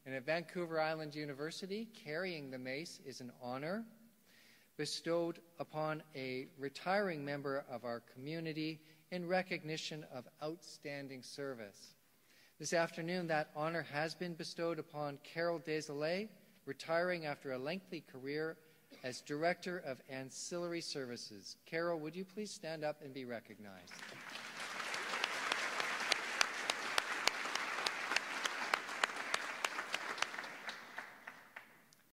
And at Vancouver Island University, carrying the mace is an honor bestowed upon a retiring member of our community in recognition of outstanding service. This afternoon, that honor has been bestowed upon Carol Desilets, retiring after a lengthy career as Director of Ancillary Services. Carol, would you please stand up and be recognized?